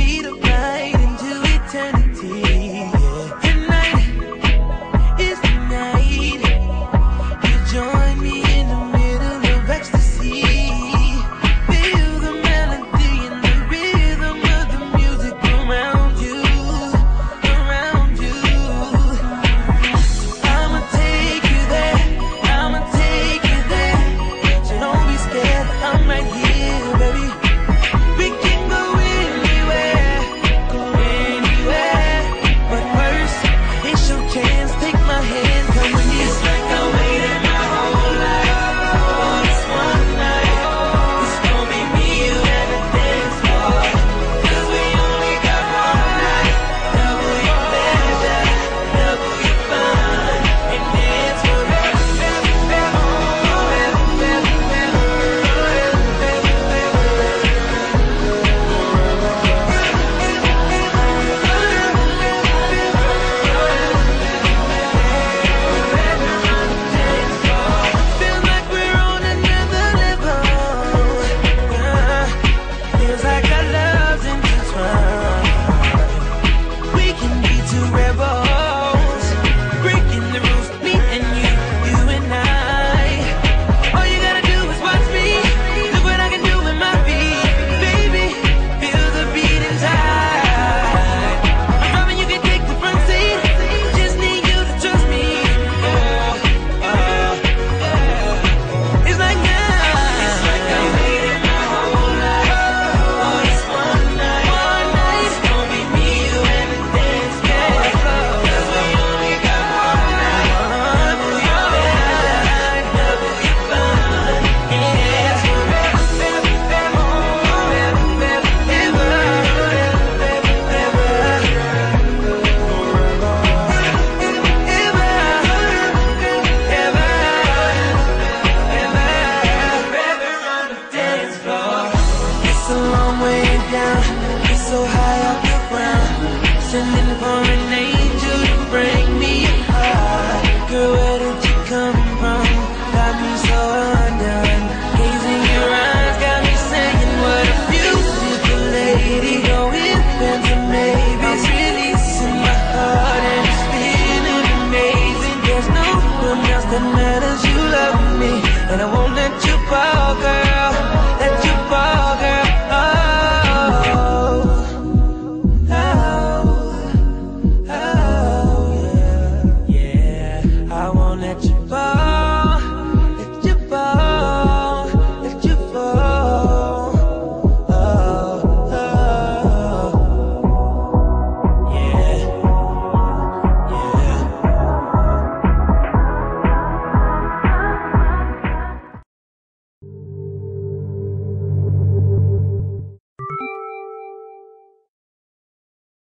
lead a ride into eternity. Yeah. Tonight is the night. You join me in the middle of ecstasy. Feel the melody and the rhythm of the music around you, around you. I'ma take you there, I'ma take you there. So don't be scared, I'm right here, baby. We can go anywhere, but first, it's your chance. Take my hand, come with me. It's like I waited my whole life for this one night. It's gonna be me, you, and the dance floor. 'Cause we only got one night. Double your pleasure, double your fun, and dance forever. Feels like we're on another level. Feels like our love's intertwined. We can be two rebels, breaking the rules, me and you, you and I. All you gotta do is watch me. Look what I can do with my feet, baby. Feel the beat inside. I'm driving, you can take the front seat. Just need you to trust me. It's like now. It's like I waited my whole life for this one night. One night. It's gonna be me, you, and the dance floor. 'Cause we only got one night. Double your pleasure, double your fun, and dance forever. It's a long way down, it's so high off the ground. Sending for an angel to bring me high. Girl, where did you come from? Got me so undone. Gazing your eyes got me saying, what a beautiful lady. Going into maybe I'm releasing my heart and it's feeling amazing. There's no one else that matters. You love me, and I won't let you fall, girl. Let you fall, girl. Oh, oh, oh, yeah, yeah. I won't let you fall.